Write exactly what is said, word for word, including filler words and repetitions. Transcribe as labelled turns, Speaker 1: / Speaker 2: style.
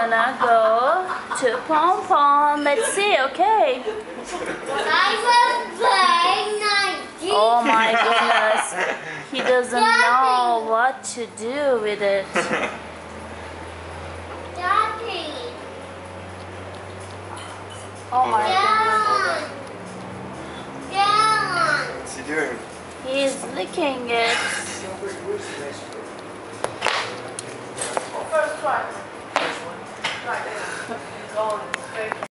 Speaker 1: gonna go to Pom Pom. Let's see, okay?
Speaker 2: I will play nineteen.
Speaker 1: Oh my goodness. He doesn't know what to do with it.
Speaker 2: Daddy.
Speaker 1: Oh my
Speaker 2: Down. Down.
Speaker 3: What's he doing?
Speaker 1: goodness. He's licking it.
Speaker 4: First try. First one. Right there. Going straight.